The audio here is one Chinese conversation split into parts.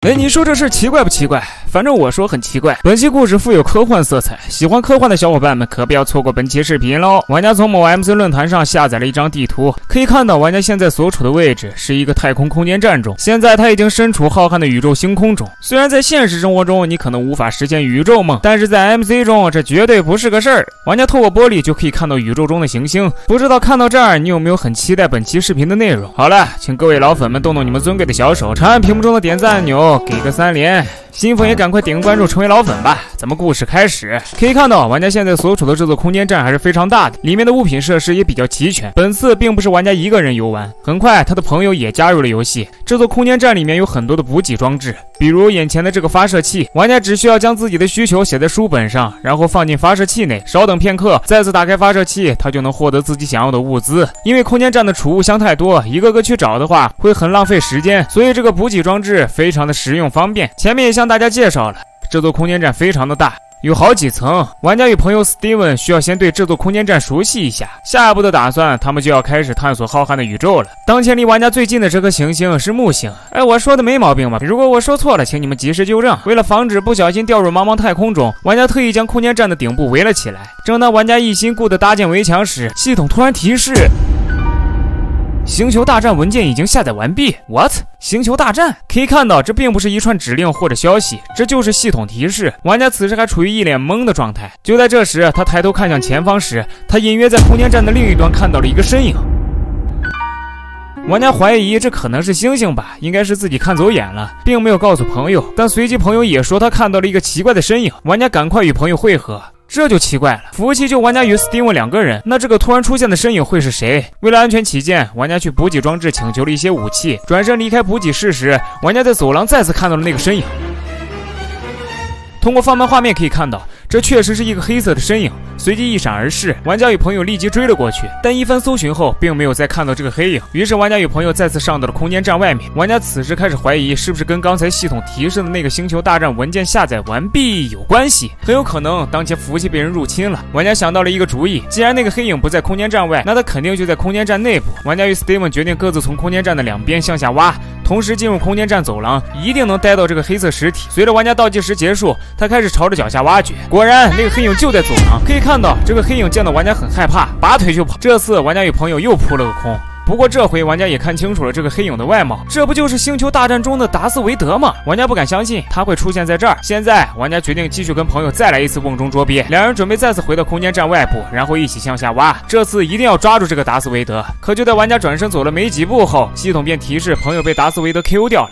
你说这事奇怪不奇怪？反正我说很奇怪。本期故事富有科幻色彩，喜欢科幻的小伙伴们可不要错过本期视频喽。玩家从某 MC 论坛上下载了一张地图，可以看到玩家现在所处的位置是一个太空空间站中，现在他已经身处浩瀚的宇宙星空中。虽然在现实生活中你可能无法实现宇宙梦，但是在 MC 中这绝对不是个事儿。玩家透过玻璃就可以看到宇宙中的行星，不知道看到这儿你有没有很期待本期视频的内容？好了，请各位老粉们动动你们尊贵的小手，长按屏幕中的点赞按钮，给个3连。新粉也赶快点个关注，成为老粉吧！咱们故事开始。可以看到，玩家现在所处的这座空间站还是非常大的，里面的物品设施也比较齐全。本次并不是玩家一个人游玩，很快他的朋友也加入了游戏。这座空间站里面有很多的补给装置，比如眼前的这个发射器，玩家只需要将自己的需求写在书本上，然后放进发射器内，稍等片刻，再次打开发射器，他就能获得自己想要的物资。因为空间站的储物箱太多，一个个去找的话会很浪费时间，所以这个补给装置非常的实用方便。前面也向大家介绍了，这座空间站非常的大，有好几层，玩家与朋友 Steven 需要先对这座空间站熟悉一下，下一步的打算他们就要开始探索浩瀚的宇宙了。当前离玩家最近的这颗行星是木星，我说的没毛病吧？如果我说错了，请你们及时纠正。为了防止不小心掉入茫茫太空中，玩家特意将空间站的顶部围了起来。正当玩家一心顾地搭建围墙时，系统突然提示星球大战文件已经下载完毕。 What？ 星球大战？可以看到这并不是一串指令或者消息，这就是系统提示。玩家此时还处于一脸懵的状态。就在这时，他抬头看向前方时，他隐约在空间站的另一端看到了一个身影。玩家怀疑这可能是星星吧，应该是自己看走眼了，并没有告诉朋友。但随即朋友也说他看到了一个奇怪的身影，玩家赶快与朋友会合。这就奇怪了，服务器就玩家与 Steven 2个人，那这个突然出现的身影会是谁？为了安全起见，玩家去补给装置请求了一些武器，转身离开补给室时，玩家在走廊再次看到了那个身影。通过放慢画面可以看到，这确实是一个黑色的身影，随即一闪而逝。玩家与朋友立即追了过去，但一番搜寻后并没有再看到这个黑影。于是玩家与朋友再次上到了空间站外面。玩家此时开始怀疑，是不是跟刚才系统提示的那个星球大战文件下载完毕有关系？很有可能当前服务器被人入侵了。玩家想到了一个主意，既然那个黑影不在空间站外，那他肯定就在空间站内部。玩家与 Steven 决定各自从空间站的两边向下挖，同时进入空间站走廊，一定能逮到这个黑色实体。随着玩家倒计时结束，他开始朝着脚下挖掘。果然那个黑影就在走廊，可以看到这个黑影见到玩家很害怕，拔腿就跑。这次玩家与朋友又扑了个空，不过这回玩家也看清楚了这个黑影的外貌，这不就是星球大战中的达斯维德吗？玩家不敢相信他会出现在这儿。现在玩家决定继续跟朋友再来一次瓮中捉鳖，两人准备再次回到空间站外部，然后一起向下挖，这次一定要抓住这个达斯维德。可就在玩家转身走了没几步后，系统便提示朋友被达斯维德 KO 掉了。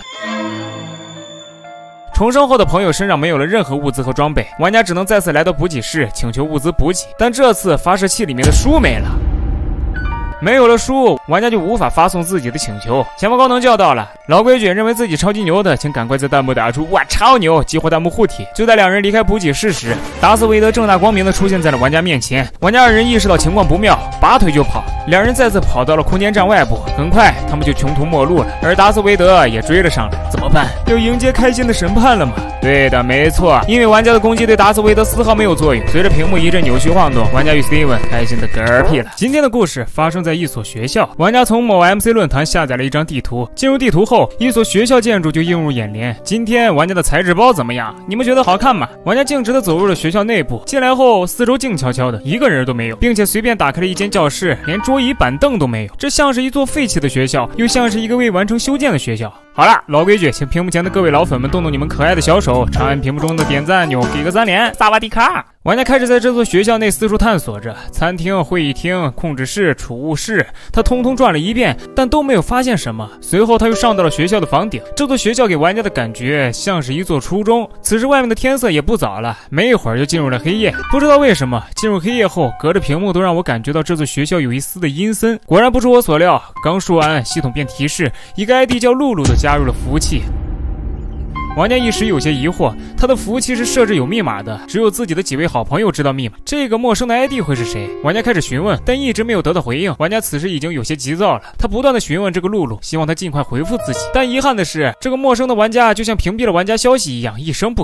重生后的朋友身上没有了任何物资和装备，玩家只能再次来到补给室请求物资补给，但这次发射器里面的书没了。没有了书，玩家就无法发送自己的请求。前方高能叫到了，老规矩认为自己超级牛的，请赶快在弹幕打出哇超牛，激活弹幕护体。就在两人离开补给室时，达斯维德正大光明的出现在了玩家面前。玩家二人意识到情况不妙，拔腿就跑。两人再次跑到了空间站外部，很快他们就穷途末路了，而达斯维德也追了上来。怎么办？要迎接开心的审判了吗？对的，没错，因为玩家的攻击对达斯维德丝毫没有作用。随着屏幕一阵扭曲晃动，玩家与 Steven 开心的嗝屁了。今天的故事发生在一所学校，玩家从某 MC 论坛下载了一张地图，进入地图后，一所学校建筑就映入眼帘。今天玩家的材质包怎么样？你们觉得好看吗？玩家径直的走入了学校内部，进来后四周静悄悄的，一个人都没有，并且随便打开了一间教室，连桌椅板凳都没有。这像是一座废弃的学校，又像是一个未完成修建的学校。好了，老规矩，请屏幕前的各位老粉们动动你们可爱的小手，长按屏幕中的点赞按钮，给个3连，萨瓦迪卡！玩家开始在这座学校内四处探索着，餐厅、会议厅、控制室、储物室，他通通转了一遍，但都没有发现什么。随后他又上到了学校的房顶，这座学校给玩家的感觉像是一座初中。此时外面的天色也不早了，没一会儿就进入了黑夜。不知道为什么，进入黑夜后，隔着屏幕都让我感觉到这座学校有一丝的阴森。果然不出我所料，刚说完，系统便提示一个 ID 叫露露的加入了服务器。玩家一时有些疑惑，他的服务器是设置有密码的，只有自己的几位好朋友知道密码。这个陌生的 ID 会是谁？玩家开始询问，但一直没有得到回应。玩家此时已经有些急躁了，他不断的询问这个露露，希望他尽快回复自己。但遗憾的是，这个陌生的玩家就像屏蔽了玩家消息一样，一声不吭。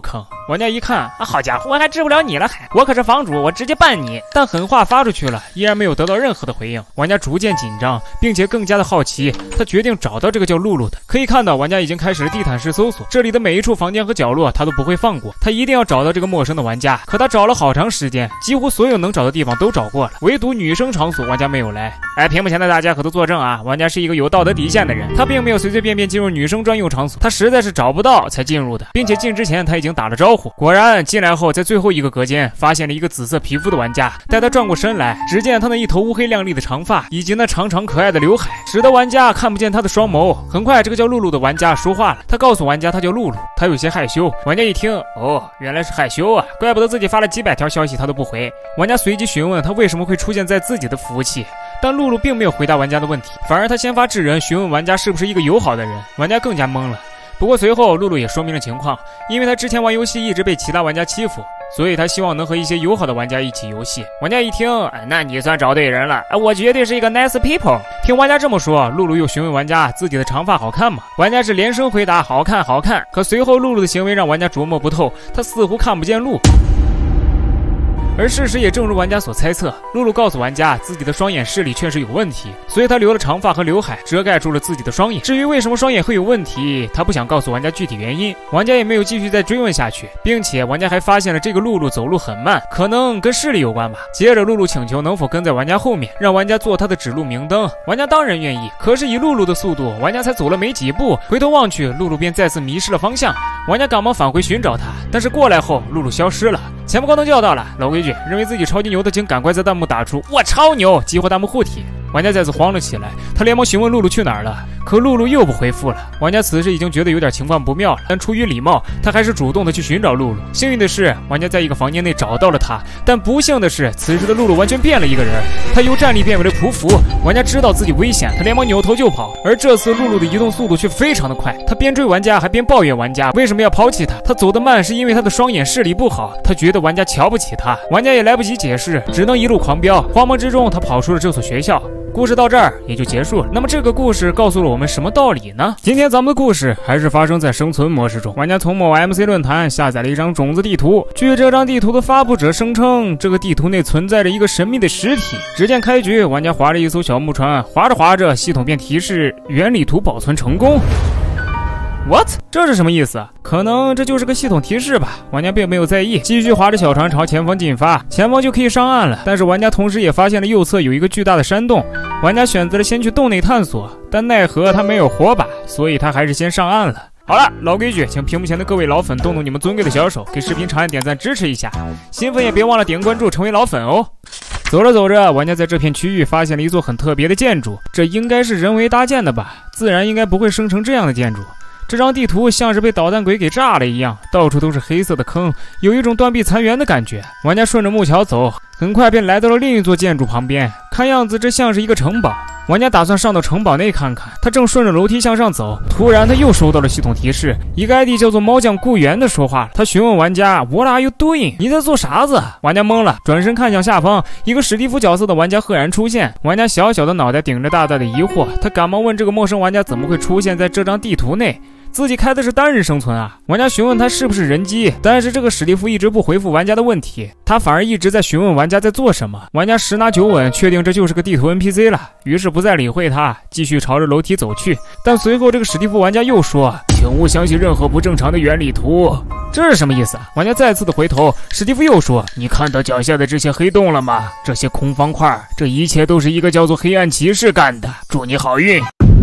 玩家一看，好家伙，我还治不了你了，我可是房主，我直接办你。但狠话发出去了，依然没有得到任何的回应。玩家逐渐紧张，并且更加的好奇，他决定找到这个叫露露的。可以看到，玩家已经开始了地毯式搜索，这里的每一处房间和角落他都不会放过，他一定要找到这个陌生的玩家。可他找了好长时间，几乎所有能找的地方都找过了，唯独女生场所玩家没有来。屏幕前的大家可都作证啊，玩家是一个有道德底线的人，他并没有随随便便进入女生专用场所，他实在是找不到才进入的，并且进之前他已经打了招呼。果然进来后，在最后一个隔间发现了一个紫色皮肤的玩家。待他转过身来，只见他那一头乌黑亮丽的长发以及那长长可爱的刘海，使得玩家看不见他的双眸。很快这个叫露露的玩家说话了，他告诉玩家他叫露露，他有些害羞。玩家一听，原来是害羞啊，怪不得自己发了几百条消息他都不回。玩家随即询问他为什么会出现在自己的服务器，但露露并没有回答玩家的问题，反而他先发制人，询问玩家是不是一个友好的人。玩家更加懵了。不过随后露露也说明了情况，因为他之前玩游戏一直被其他玩家欺负，所以他希望能和一些友好的玩家一起游戏。玩家一听，那你算找对人了，我绝对是一个 nice people。听玩家这么说，露露又询问玩家自己的长发好看吗？玩家是连声回答好看好看。可随后露露的行为让玩家琢磨不透，他似乎看不见路。而事实也正如玩家所猜测，露露告诉玩家自己的双眼视力确实有问题，所以她留了长发和刘海遮盖住了自己的双眼。至于为什么双眼会有问题，她不想告诉玩家具体原因。玩家也没有继续再追问下去，并且玩家还发现了这个露露走路很慢，可能跟视力有关吧。接着露露请求能否跟在玩家后面，让玩家做她的指路明灯。玩家当然愿意，可是以露露的速度，玩家才走了没几步，回头望去，露露便再次迷失了方向。玩家赶忙返回寻找她，但是过来后露露消失了。前不高能叫到了，老规矩，认为自己超级牛的请赶快在弹幕打出我超牛，激活弹幕护体。玩家再次慌了起来，他连忙询问露露去哪儿了，可露露又不回复了。玩家此时已经觉得有点情况不妙了，但出于礼貌，他还是主动的去寻找露露。幸运的是，玩家在一个房间内找到了她，但不幸的是，此时的露露完全变了一个人，她由站立变为了匍匐。玩家知道自己危险，他连忙扭头就跑，而这次露露的移动速度却非常的快，他边追玩家还边抱怨玩家为什么要抛弃他。他走得慢是因为他的双眼视力不好，他觉得玩家瞧不起他。玩家也来不及解释，只能一路狂飙，慌忙之中他跑出了这所学校。故事到这儿也就结束了。那么这个故事告诉了我们什么道理呢？今天咱们的故事还是发生在生存模式中。玩家从某 MC 论坛下载了一张种子地图，据这张地图的发布者声称，这个地图内存在着一个神秘的实体。只见开局，玩家划着一艘小木船，划着划着，系统便提示原理图保存成功。What？ 这是什么意思？可能这就是个系统提示吧。玩家并没有在意，继续划着小船朝前方进发，前方就可以上岸了。但是玩家同时也发现了右侧有一个巨大的山洞，玩家选择了先去洞内探索，但奈何他没有火把，所以他还是先上岸了。好了，老规矩，请屏幕前的各位老粉动动你们尊贵的小手，给视频长按点赞支持一下，新粉也别忘了点关注成为老粉哦。走着走着，玩家在这片区域发现了一座很特别的建筑，这应该是人为搭建的吧，自然应该不会生成这样的建筑。这张地图像是被导弹鬼给炸了一样，到处都是黑色的坑，有一种断壁残垣的感觉。玩家顺着木桥走，很快便来到了另一座建筑旁边，看样子这像是一个城堡。玩家打算上到城堡内看看，他正顺着楼梯向上走，突然他又收到了系统提示，一个 ID 叫做猫酱顾源的说话了。他询问玩家 What are you doing？ 你在做啥子？玩家懵了，转身看向下方，一个史蒂夫角色的玩家赫然出现。玩家小小的脑袋顶着大大的疑惑，他赶忙问这个陌生玩家怎么会出现在这张地图内，自己开的是单人生存啊。玩家询问他是不是人机，但是这个史蒂夫一直不回复玩家的问题，他反而一直在询问玩家在做什么。玩家十拿九稳确定这就是个地图 NPC 了，于是不再理会他，继续朝着楼梯走去。但随后这个史蒂夫玩家又说，请勿相信任何不正常的原理图。这是什么意思？玩家再次的回头，史蒂夫又说，你看到脚下的这些黑洞了吗？这些空方块，这一切都是一个叫做黑暗骑士干的，祝你好运。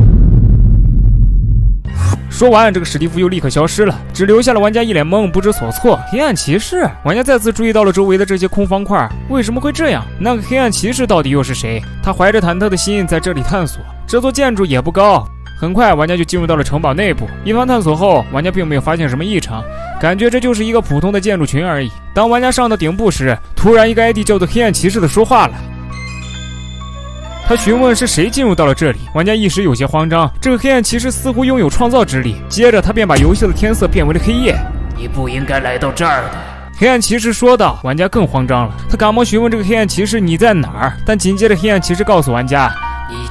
说完，这个史蒂夫又立刻消失了，只留下了玩家一脸懵，不知所措。黑暗骑士，玩家再次注意到了周围的这些空方块，为什么会这样？那个黑暗骑士到底又是谁？他怀着忐忑的心在这里探索。这座建筑也不高，很快玩家就进入到了城堡内部。一番探索后，玩家并没有发现什么异常，感觉这就是一个普通的建筑群而已。当玩家上到顶部时，突然一个 ID 叫做黑暗骑士的说话了。他询问是谁进入到了这里，玩家一时有些慌张。这个黑暗骑士似乎拥有创造之力，接着他便把游戏的天色变为了黑夜。你不应该来到这儿的，黑暗骑士说道。玩家更慌张了，他赶忙询问这个黑暗骑士你在哪儿，但紧接着黑暗骑士告诉玩家，你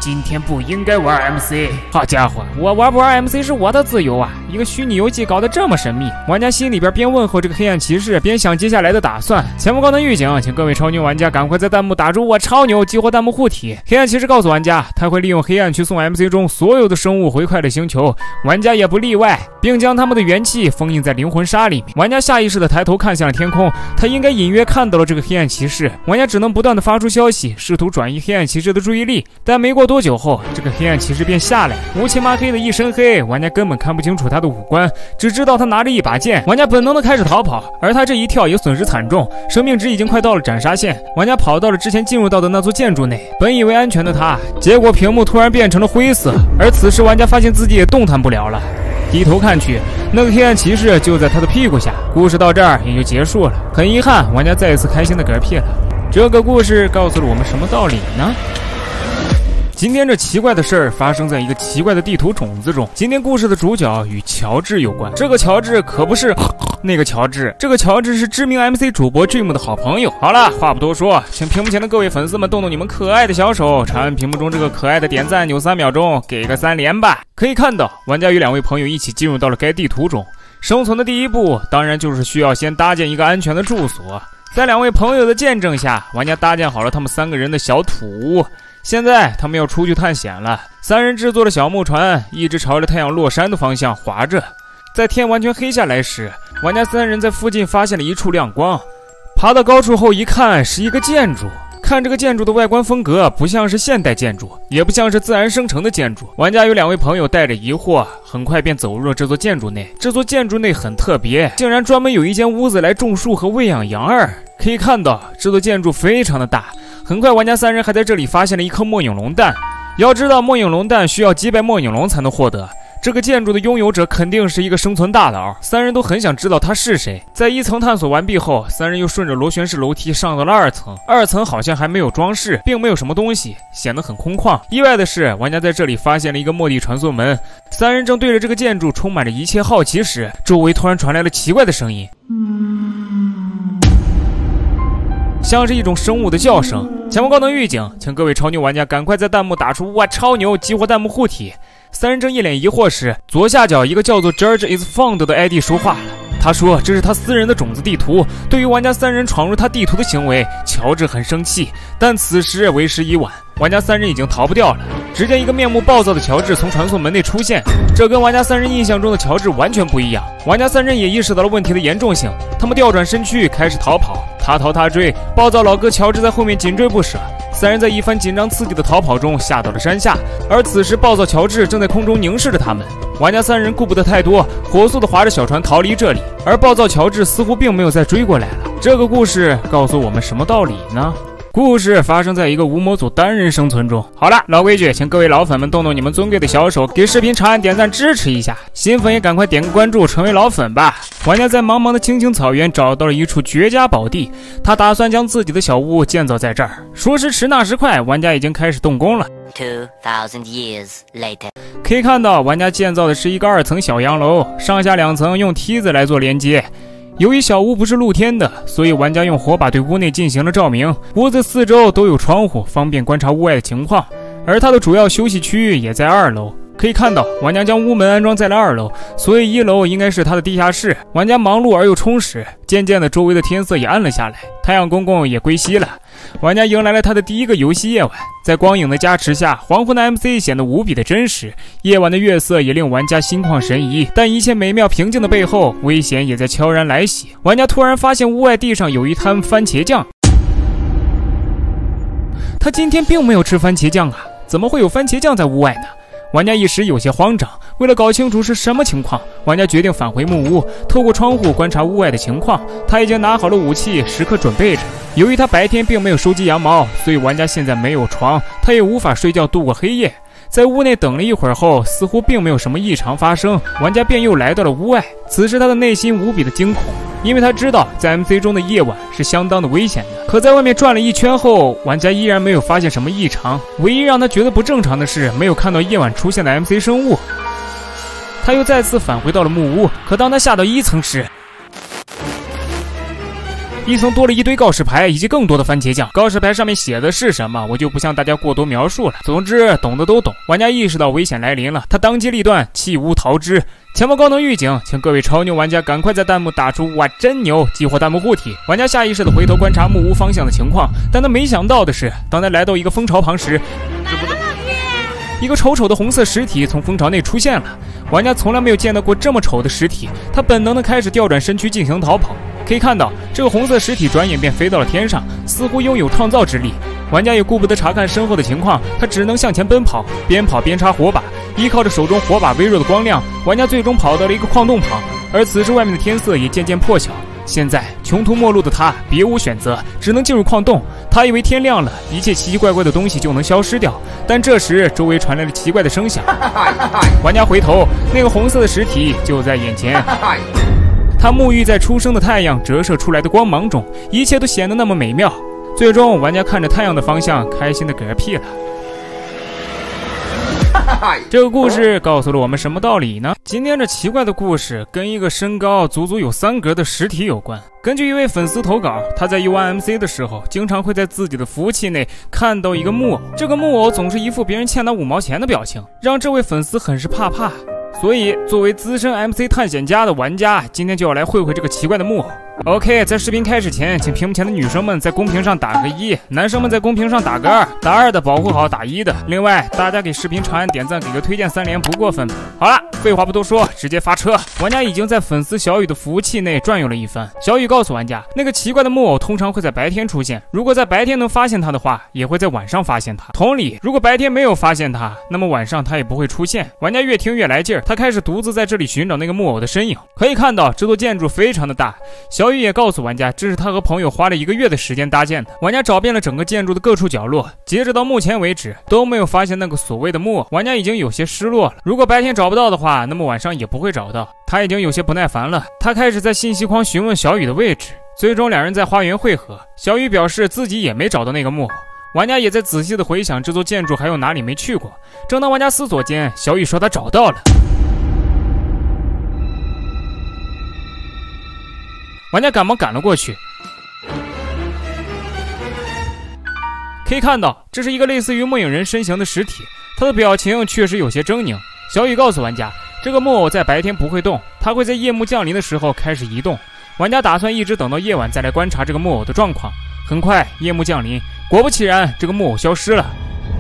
今天不应该玩 MC。好家伙，我玩不玩 MC 是我的自由啊！一个虚拟游戏搞得这么神秘，玩家心里边边问候这个黑暗骑士，边想接下来的打算。前方高能预警，请各位超牛玩家赶快在弹幕打出我超牛，激活弹幕护体。黑暗骑士告诉玩家，他会利用黑暗去送 MC 中所有的生物回馈的星球，玩家也不例外，并将他们的元气封印在灵魂沙里面。玩家下意识的抬头看向了天空，他应该隐约看到了这个黑暗骑士。玩家只能不断的发出消息，试图转移黑暗骑士的注意力，但没过多久后，这个黑暗骑士便下来，乌漆麻黑的一身黑，玩家根本看不清楚他的五官，只知道他拿着一把剑。玩家本能的开始逃跑，而他这一跳也损失惨重，生命值已经快到了斩杀线。玩家跑到了之前进入到的那座建筑内，本以为安全的他，结果屏幕突然变成了灰色，而此时玩家发现自己也动弹不了了。低头看去，那个黑暗骑士就在他的屁股下。故事到这儿也就结束了。很遗憾，玩家再一次开心的嗝屁了。这个故事告诉了我们什么道理呢？今天这奇怪的事儿发生在一个奇怪的地图种子中。今天故事的主角与乔治有关。这个乔治可不是那个乔治，这个乔治是知名 MC 主播 Dream 的好朋友。好了，话不多说，请屏幕前的各位粉丝们动动你们可爱的小手，长按屏幕中这个可爱的点赞按钮3秒钟，给个3连吧。可以看到，玩家与2位朋友一起进入到了该地图中。生存的第一步，当然就是需要先搭建一个安全的住所。在2位朋友的见证下，玩家搭建好了他们3个人的小土屋。现在他们要出去探险了。3人制作的小木船一直朝着太阳落山的方向划着。在天完全黑下来时，玩家3人在附近发现了一处亮光。爬到高处后一看，是一个建筑。看这个建筑的外观风格，不像是现代建筑，也不像是自然生成的建筑。玩家有2位朋友带着疑惑，很快便走入了这座建筑内。这座建筑内很特别，竟然专门有一间屋子来种树和喂养羊儿。可以看到，这座建筑非常的大。很快，玩家3人还在这里发现了一颗末影龙蛋。要知道，末影龙蛋需要击败末影龙才能获得。这个建筑的拥有者肯定是一个生存大佬，3人都很想知道他是谁。在1层探索完毕后，3人又顺着螺旋式楼梯上到了2层。2层好像还没有装饰，并没有什么东西，显得很空旷。意外的是，玩家在这里发现了一个末地传送门。3人正对着这个建筑充满着一切好奇时，周围突然传来了奇怪的声音，像是一种生物的叫声。前方高能预警，请各位超牛玩家赶快在弹幕打出我超牛，激活弹幕护体。3人正一脸疑惑时，左下角一个叫做 George is found 的 ID 说话了。他说这是他私人的种子地图。对于玩家3人闯入他地图的行为，乔治很生气，但此时为时已晚，玩家3人已经逃不掉了。只见一个面目暴躁的乔治从传送门内出现，这跟玩家3人印象中的乔治完全不一样。玩家3人也意识到了问题的严重性，他们调转身躯开始逃跑，他逃他追，暴躁老哥乔治在后面紧追不舍。3人在一番紧张刺激的逃跑中下到了山下，而此时暴躁乔治正在空中凝视着他们。玩家3人顾不得太多，火速的划着小船逃离这里，而暴躁乔治似乎并没有再追过来了。这个故事告诉我们什么道理呢？故事发生在一个无模组单人生存中。好了，老规矩，请各位老粉们动动你们尊贵的小手，给视频长按点赞支持一下。新粉也赶快点个关注，成为老粉吧。玩家在茫茫的青青草原找到了一处绝佳宝地，他打算将自己的小屋建造在这儿。说时迟那时快，玩家已经开始动工了。 2000 years later， 可以看到，玩家建造的是一个2层小洋楼，上下2层用梯子来做连接。由于小屋不是露天的，所以玩家用火把对屋内进行了照明。屋子4周都有窗户，方便观察屋外的情况。而它的主要休息区域也在2楼。可以看到，玩家将屋门安装在了2楼，所以1楼应该是他的地下室。玩家忙碌而又充实，渐渐的周围的天色也暗了下来，太阳公公也归西了。玩家迎来了他的第一个游戏夜晚，在光影的加持下，黄昏的 MC 显得无比的真实，夜晚的月色也令玩家心旷神怡。但一切美妙平静的背后，危险也在悄然来袭。玩家突然发现屋外地上有一滩番茄酱，他今天并没有吃番茄酱啊，怎么会有番茄酱在屋外呢？玩家一时有些慌张，为了搞清楚是什么情况，玩家决定返回木屋，透过窗户观察屋外的情况。他已经拿好了武器，时刻准备着。由于他白天并没有收集羊毛，所以玩家现在没有床，他也无法睡觉度过黑夜。在屋内等了一会儿后，似乎并没有什么异常发生，玩家便又来到了屋外。此时他的内心无比的惊恐，因为他知道在 MC 中的夜晚是相当的危险的。可在外面转了一圈后，玩家依然没有发现什么异常，唯一让他觉得不正常的是没有看到夜晚出现的 MC 生物。他又再次返回到了木屋，可当他下到1层时， 一层多了一堆告示牌以及更多的番茄酱。告示牌上面写的是什么，我就不向大家过多描述了。总之，懂的都懂。玩家意识到危险来临了，他当机立断，弃屋逃之。前方高能预警，请各位超牛玩家赶快在弹幕打出“哇真牛”，激活弹幕护体。玩家下意识的回头观察木屋方向的情况，但他没想到的是，当他来到一个蜂巢旁时，一个丑丑的红色实体从蜂巢内出现了。玩家从来没有见到过这么丑的实体，他本能的开始调转身躯进行逃跑。可以看到，这个红色实体转眼便飞到了天上，似乎拥有创造之力。玩家也顾不得查看身后的情况，他只能向前奔跑，边跑边插火把。依靠着手中火把微弱的光亮，玩家最终跑到了一个矿洞旁。而此时外面的天色也渐渐破晓。现在穷途末路的他别无选择，只能进入矿洞。他以为天亮了，一切奇奇怪怪的东西就能消失掉，但这时周围传来了奇怪的声响。玩家回头，那个红色的实体就在眼前。他沐浴在初升的太阳折射出来的光芒中，一切都显得那么美妙。最终，玩家看着太阳的方向，开心的嗝屁了。这个故事告诉了我们什么道理呢？今天这奇怪的故事跟一个身高足足有3格的实体有关。根据一位粉丝投稿，他在游玩 MC 的时候，经常会在自己的服务器内看到一个木偶，这个木偶总是一副别人欠他5毛钱的表情，让这位粉丝很是怕。所以，作为资深 MC 探险家的玩家，今天就要来会这个奇怪的木偶。OK， 在视频开始前，请屏幕前的女生们在公屏上打个1，男生们在公屏上打个2，打2的保护好打1的。另外，大家给视频长按点赞，给个推荐3连不过分。好了，废话不多说，直接发车。玩家已经在粉丝小雨的服务器内转悠了一番。小雨告诉玩家，那个奇怪的木偶通常会在白天出现，如果在白天能发现它的话，也会在晚上发现它。同理，如果白天没有发现它，那么晚上它也不会出现。玩家越听越来劲儿，他开始独自在这里寻找那个木偶的身影。可以看到，这座建筑非常的大。小雨也告诉玩家，这是他和朋友花了1个月的时间搭建的。玩家找遍了整个建筑的各处角落，截止到目前为止都没有发现那个所谓的木偶。玩家已经有些失落了，如果白天找不到的话，那么晚上也不会找到。他已经有些不耐烦了，他开始在信息框询问小雨的位置。最终两人在花园汇合，小雨表示自己也没找到那个木偶。玩家也在仔细的回想这座建筑还有哪里没去过。正当玩家思索间，小雨说他找到了。玩家赶忙赶了过去，可以看到这是一个类似于木影人身形的实体，他的表情确实有些狰狞。小雨告诉玩家，这个木偶在白天不会动，他会在夜幕降临的时候开始移动。玩家打算一直等到夜晚再来观察这个木偶的状况。很快夜幕降临，果不其然，这个木偶消失了。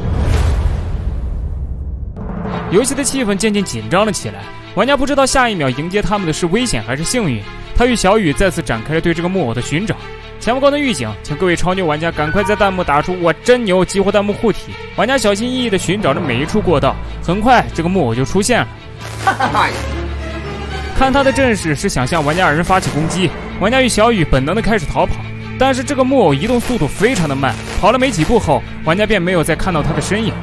游戏的气氛渐渐紧张了起来，玩家不知道下一秒迎接他们的是危险还是幸运。他与小雨再次展开了对这个木偶的寻找。前方高能预警，请各位超牛玩家赶快在弹幕打出“我真牛”，激活弹幕护体。玩家小心翼翼地寻找着每一处过道，很快这个木偶就出现了。看他的阵势是想向玩家2人发起攻击，玩家与小雨本能地开始逃跑，但是这个木偶移动速度非常的慢，跑了没几步后，玩家便没有再看到他的身影。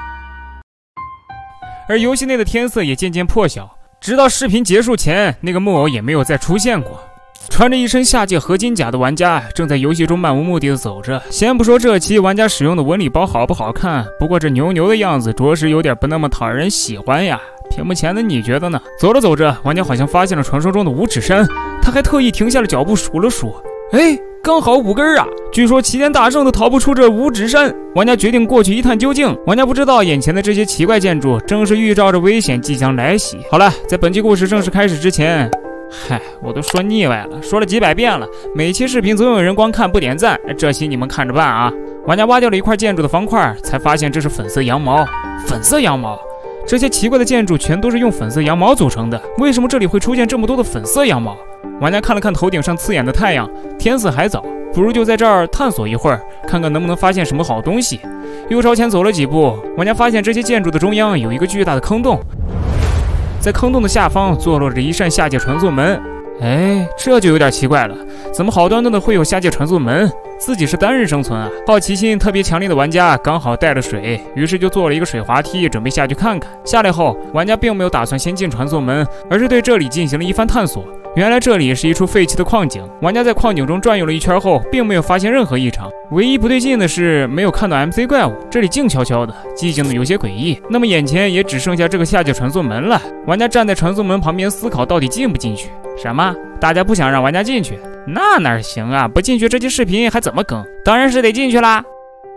而游戏内的天色也渐渐破晓。直到视频结束前，那个木偶也没有再出现过。穿着一身下界合金甲的玩家正在游戏中漫无目的的走着。先不说这期玩家使用的纹理包好不好看，不过这牛的样子着实有点不那么讨人喜欢呀。屏幕前的你觉得呢？走着走着，玩家好像发现了传说中的五指山，他还特意停下了脚步数了数，哎，刚好5根啊！据说齐天大圣都逃不出这五指山。玩家决定过去一探究竟。玩家不知道眼前的这些奇怪建筑正是预兆着危险即将来袭。好了，在本期故事正式开始之前，我都说腻歪了，说了几百遍了，每期视频总有人光看不点赞，这期你们看着办啊！玩家挖掉了一块建筑的方块，才发现这是粉色羊毛。粉色羊毛，这些奇怪的建筑全都是用粉色羊毛组成的，为什么这里会出现这么多的粉色羊毛？玩家看了看头顶上刺眼的太阳，天色还早，不如就在这儿探索一会儿，看看能不能发现什么好东西。又朝前走了几步，玩家发现这些建筑的中央有一个巨大的坑洞，在坑洞的下方坐落着一扇下界传送门。哎，这就有点奇怪了，怎么好端端的会有下界传送门？自己是单人生存啊！好奇心特别强烈的玩家刚好带了水，于是就做了一个水滑梯，准备下去看看。下来后，玩家并没有打算先进传送门，而是对这里进行了一番探索。原来这里是一处废弃的矿井，玩家在矿井中转悠了一圈后，并没有发现任何异常。唯一不对劲的是，没有看到 MC 怪物，这里静悄悄的，寂静的有些诡异。那么眼前也只剩下这个下界传送门了。玩家站在传送门旁边思考，到底进不进去？什么？大家不想让玩家进去？ 那哪行啊，不进去这期视频还怎么更？当然是得进去啦。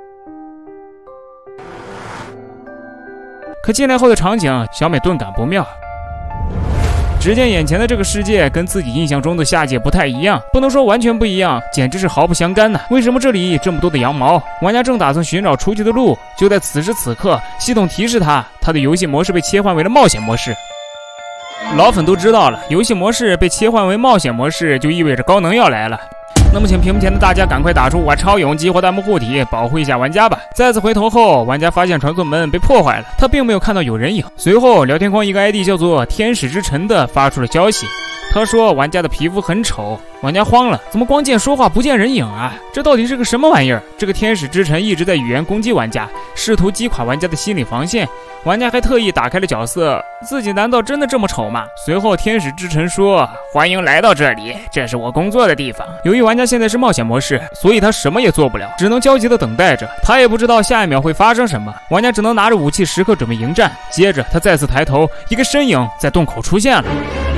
可进来后的场景，小美顿感不妙。只见眼前的这个世界跟自己印象中的下界不太一样，不能说完全不一样，简直是毫不相干呢。为什么这里这么多的羊毛？玩家正打算寻找出去的路，就在此时此刻，系统提示他的游戏模式被切换为了冒险模式。老粉都知道了，游戏模式被切换为冒险模式，就意味着高能要来了。那么请屏幕前的大家赶快打出我超勇激活弹幕护体，保护一下玩家吧。再次回头后，玩家发现传送门被破坏了，他并没有看到有人影。随后聊天框一个 ID 叫做天使之城的发出了消息，他说玩家的皮肤很丑。玩家慌了，怎么光见说话不见人影啊？这到底是个什么玩意儿？这个天使之城一直在语言攻击玩家，试图击垮玩家的心理防线。玩家还特意打开了角色，自己难道真的这么丑吗？随后天使之城说，欢迎来到这里，这是我工作的地方。由于玩家现在是冒险模式，所以他什么也做不了，只能焦急地等待着。他也不知道下一秒会发生什么，玩家只能拿着武器时刻准备迎战。接着他再次抬头，一个身影在洞口出现了，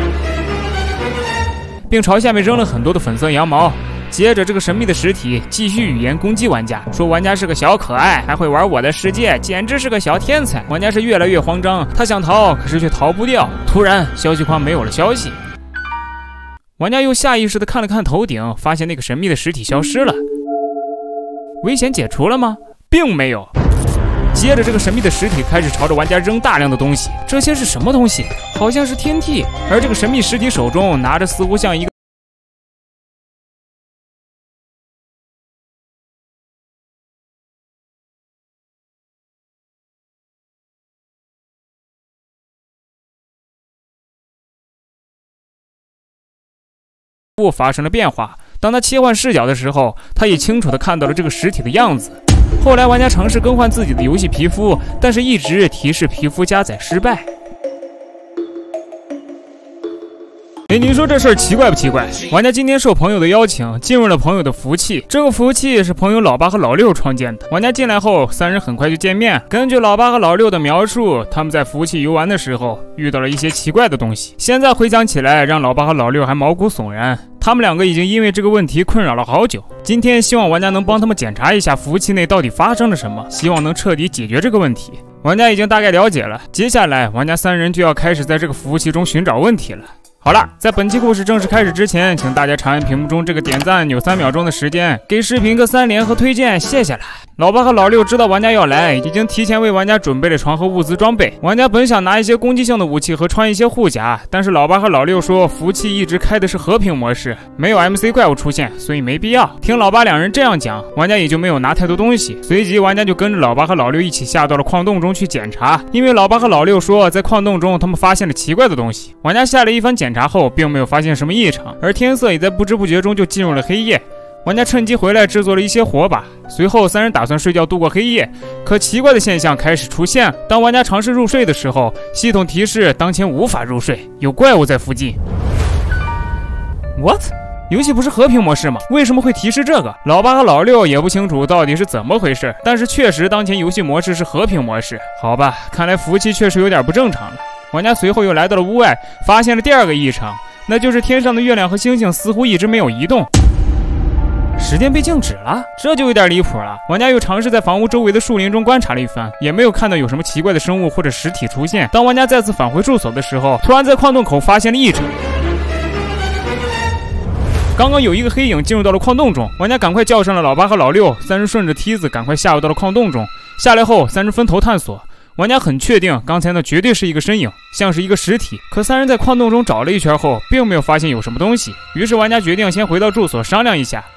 并朝下面扔了很多的粉色羊毛。接着这个神秘的实体继续语言攻击玩家，说玩家是个小可爱，还会玩我的世界，简直是个小天才。玩家是越来越慌张，他想逃，可是却逃不掉。突然消息框没有了消息，玩家又下意识地看了看头顶，发现那个神秘的实体消失了。危险解除了吗？并没有。接着这个神秘的实体开始朝着玩家扔大量的东西，这些是什么东西？好像是天梯，而这个神秘实体手中拿着似乎像一个发生了变化。当他切换视角的时候，他也清楚地看到了这个实体的样子。后来玩家尝试更换自己的游戏皮肤，但是一直提示皮肤加载失败。您说这事儿奇怪不奇怪？玩家今天受朋友的邀请，进入了朋友的服务器。这个服务器是朋友老八和老六创建的。玩家进来后，三人很快就见面。根据老八和老六的描述，他们在服务器游玩的时候遇到了一些奇怪的东西。现在回想起来，让老八和老六还毛骨悚然。他们两个已经因为这个问题困扰了好久。今天希望玩家能帮他们检查一下服务器内到底发生了什么，希望能彻底解决这个问题。玩家已经大概了解了，接下来玩家三人就要开始在这个服务器中寻找问题了。好了，在本期故事正式开始之前，请大家长按屏幕中这个点赞按钮3秒钟的时间，给视频个3连和推荐，谢谢了。老八和老六知道玩家要来，已经提前为玩家准备了床和物资装备。玩家本想拿一些攻击性的武器和穿一些护甲，但是老八和老六说服务器一直开的是和平模式，没有 MC 怪物出现，所以没必要。听老八两人这样讲，玩家也就没有拿太多东西。随即玩家就跟着老八和老六一起下到了矿洞中去检查，因为老八和老六说在矿洞中他们发现了奇怪的东西。玩家下了一番检查后，并没有发现什么异常，而天色也在不知不觉中就进入了黑夜。玩家趁机回来制作了一些火把，随后三人打算睡觉度过黑夜。可奇怪的现象开始出现，当玩家尝试入睡的时候，系统提示当前无法入睡，有怪物在附近。What？ 游戏不是和平模式吗？为什么会提示这个？老八和老六也不清楚到底是怎么回事，但是确实当前游戏模式是和平模式。好吧，看来服务器确实有点不正常了。玩家随后又来到了屋外，发现了第二个异常，那就是天上的月亮和星星似乎一直没有移动。时间被静止了，这就有点离谱了。玩家又尝试在房屋周围的树林中观察了一番，也没有看到有什么奇怪的生物或者实体出现。当玩家再次返回住所的时候，突然在矿洞口发现了异常。刚刚有一个黑影进入到了矿洞中，玩家赶快叫上了老八和老六，三人顺着梯子赶快下入到了矿洞中。下来后，三人分头探索。玩家很确定刚才那绝对是一个身影，像是一个实体。可三人在矿洞中找了一圈后，并没有发现有什么东西。于是玩家决定先回到住所商量一下。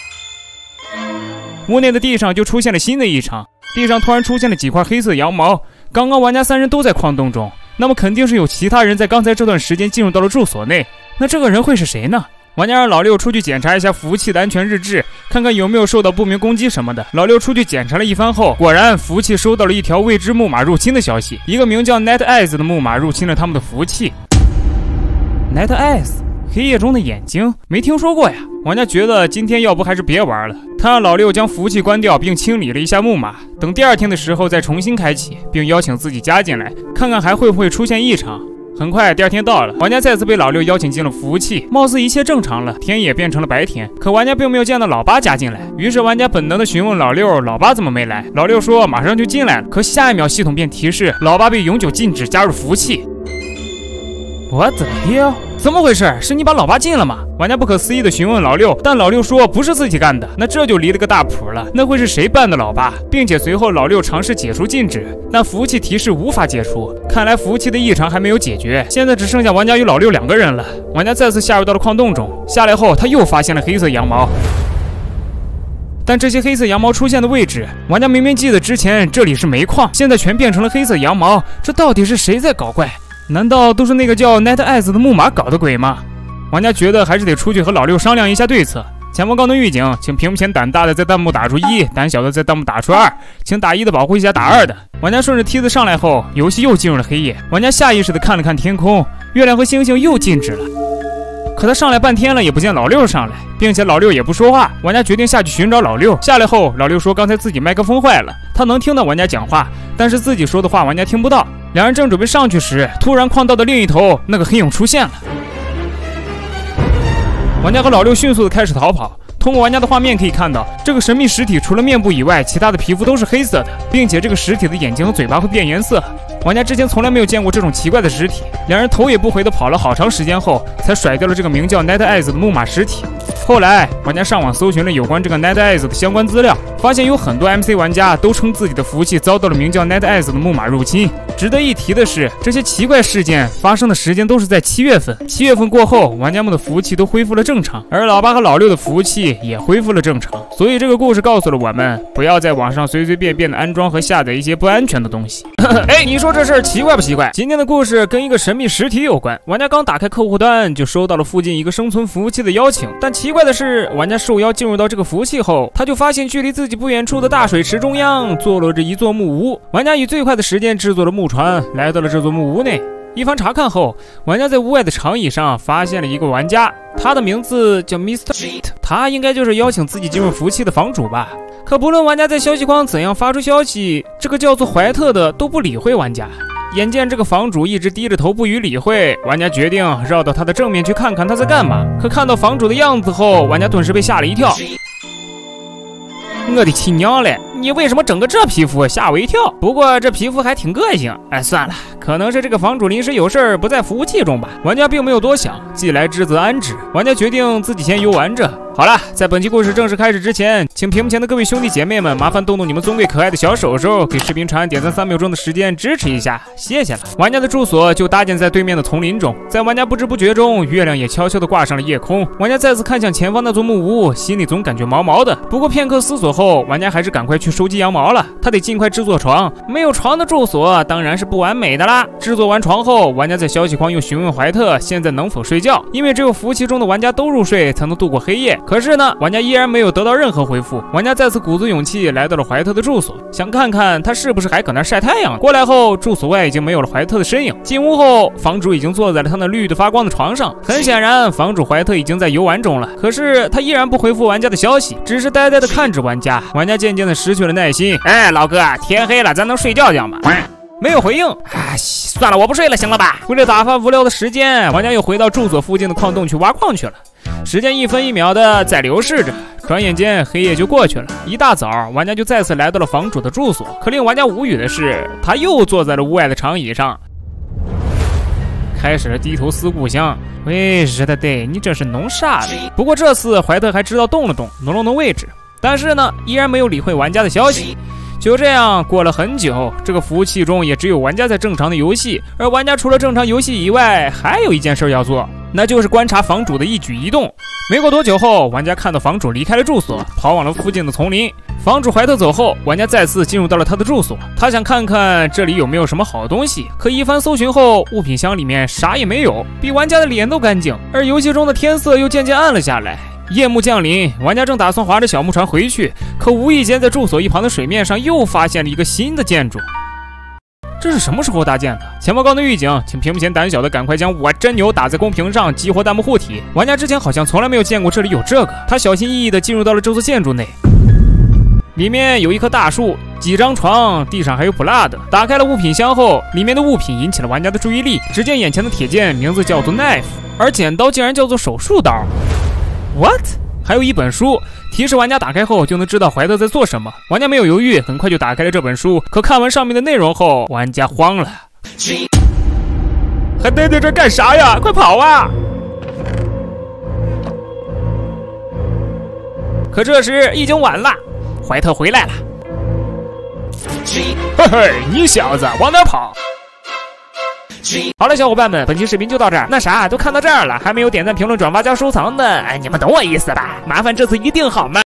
屋内的地上就出现了新的异常，地上突然出现了几块黑色羊毛。刚刚玩家三人都在矿洞中，那么肯定是有其他人在刚才这段时间进入到了住所内。那这个人会是谁呢？玩家让老六出去检查一下服务器的安全日志，看看有没有受到不明攻击什么的。老六出去检查了一番后，果然服务器收到了一条未知木马入侵的消息，一个名叫 Night Eyes 的木马入侵了他们的服务器。Night Eyes， 黑夜中的眼睛，没听说过呀。玩家觉得今天要不还是别玩了，他让老六将服务器关掉并清理了一下木马，等第二天的时候再重新开启，并邀请自己加进来，看看还会不会出现异常。 很快，第二天到了，玩家再次被老六邀请进了服务器，貌似一切正常了，天也变成了白天。可玩家并没有见到老八加进来，于是玩家本能的询问老六，老八怎么没来？老六说马上就进来了，可下一秒系统便提示老八被永久禁止加入服务器。What the hell？ 怎么回事？是你把老八禁了吗？玩家不可思议的询问老六，但老六说不是自己干的，那这就离了个大谱了。那会是谁办的老八？并且随后老六尝试解除禁止，但服务器提示无法解除。看来服务器的异常还没有解决，现在只剩下玩家与老六2个人了。玩家再次下入到了矿洞中，下来后他又发现了黑色羊毛。但这些黑色羊毛出现的位置，玩家明明记得之前这里是煤矿，现在全变成了黑色羊毛，这到底是谁在搞怪？难道都是那个叫 NetEase 的木马搞的鬼吗？玩家觉得还是得出去和老六商量一下对策。前方高能预警，请屏幕前胆大的在弹幕打出1，胆小的在弹幕打出2，请打1的保护一下打2的。玩家顺着梯子上来后，游戏又进入了黑夜。玩家下意识的看了看天空，月亮和星星又静止了。可他上来半天了，也不见老六上来，并且老六也不说话。玩家决定下去寻找老六。下来后，老六说刚才自己麦克风坏了，他能听到玩家讲话，但是自己说的话玩家听不到。两人正准备上去时，突然矿道的另一头那个黑影出现了。玩家和老六迅速的开始逃跑。通过玩家的画面可以看到，这个神秘实体除了面部以外，其他的皮肤都是黑色的，并且这个实体的眼睛和嘴巴会变颜色。玩家之前从来没有见过这种奇怪的实体。两人头也不回的跑了好长时间后，才甩掉了这个名叫 NetEase 的木马实体。后来，玩家上网搜寻了有关这个 NetEase 的相关资料，发现有很多 MC 玩家都称自己的服务器遭到了名叫 NetEase 的木马入侵。值得一提的是，这些奇怪事件发生的时间都是在7月份。7月份过后，玩家们的服务器都恢复了正常，而老八和老六的服务器也恢复了正常。所以这个故事告诉了我们，不要在网上随随便便的安装和下载一些不安全的东西。哎，你说这事儿奇怪不奇怪？今天的故事跟一个神秘实体有关。玩家刚打开客户端，就收到了附近一个生存服务器的邀请。但奇怪的是，玩家受邀进入到这个服务器后，他就发现距离自己不远处的大水池中央坐落着一座木屋。玩家以最快的时间制作了木船，来到了这座木屋内。一番查看后，玩家在屋外的长椅上发现了一个玩家，他的名字叫 Mr. 他应该就是邀请自己进入服务器的房主吧。可不论玩家在消息框怎样发出消息，这个叫做怀特的都不理会玩家。眼见这个房主一直低着头不予理会，玩家决定绕到他的正面去看看他在干嘛。可看到房主的样子后，玩家顿时被吓了一跳。我的亲娘嘞！你为什么整个这皮肤？吓我一跳。不过这皮肤还挺个性。哎，算了，可能是这个房主临时有事儿不在服务器中吧。玩家并没有多想，既来之则安之。玩家决定自己先游玩着。好了，在本期故事正式开始之前，请屏幕前的各位兄弟姐妹们，麻烦动动你们尊贵可爱的小手手，给视频长按点赞3秒钟的时间支持一下，谢谢了。玩家的住所就搭建在对面的丛林中，在玩家不知不觉中，月亮也悄悄地挂上了夜空。玩家再次看向前方那座木屋，心里总感觉毛毛的。不过片刻思索后，玩家还是赶快去收集羊毛了。他得尽快制作床，没有床的住所当然是不完美的啦。制作完床后，玩家在消息框又询问怀特现在能否睡觉，因为只有服务器中的玩家都入睡才能度过黑夜。可是呢，玩家依然没有得到任何回复。玩家再次鼓足勇气来到了怀特的住所，想看看他是不是还搁那晒太阳。过来后，住所外已经没有了怀特的身影。进屋后，房主已经坐在了他那绿的发光的床上。很显然，房主怀特已经在游玩中了。可是他依然不回复玩家的消息，只是呆呆的看着玩家。玩家渐渐的失去了耐心。哎，老哥，天黑了，咱能睡觉觉吗？没有回应。哎，算了，我不睡了，行了吧？为了打发无聊的时间，玩家又回到住所附近的矿洞去挖矿去了。时间1分1秒的在流逝着，转眼间黑夜就过去了。一大早，玩家就再次来到了房主的住所。可令玩家无语的是，他又坐在了屋外的长椅上，开始了低头思故乡。喂，日的得，你这是弄啥的？不过这次怀特还知道动了动，挪了挪位置，但是呢，依然没有理会玩家的消息。就这样过了很久，这个服务器中也只有玩家在正常的游戏，而玩家除了正常游戏以外，还有一件事要做，那就是观察房主的一举一动。没过多久后，玩家看到房主离开了住所，跑往了附近的丛林。房主怀特走后，玩家再次进入到了他的住所，他想看看这里有没有什么好东西。可一番搜寻后，物品箱里面啥也没有，比玩家的脸都干净。而游戏中的天色又渐渐暗了下来。夜幕降临，玩家正打算划着小木船回去，可无意间在住所一旁的水面上又发现了一个新的建筑。这是什么时候搭建的？前方高能预警，请屏幕前胆小的赶快将我真牛打在公屏上，激活弹幕护体。玩家之前好像从来没有见过这里有这个，他小心翼翼地进入到了这座建筑内。 里面有一棵大树、几张床，地上还有 blood。打开了物品箱后，里面的物品引起了玩家的注意力。只见眼前的铁剑名字叫做 knife， 而剪刀竟然叫做手术刀。What？ 还有一本书，提示玩家打开后就能知道怀特在做什么。玩家没有犹豫，很快就打开了这本书。可看完上面的内容后，玩家慌了。还待在这干啥呀？快跑啊！可这时已经晚了，怀特回来了。嘿嘿，你小子往哪跑？好了，小伙伴们，本期视频就到这儿。那啥，都看到这儿了，还没有点赞、评论、转发加收藏的，你们懂我意思吧？麻烦这次一定好吗？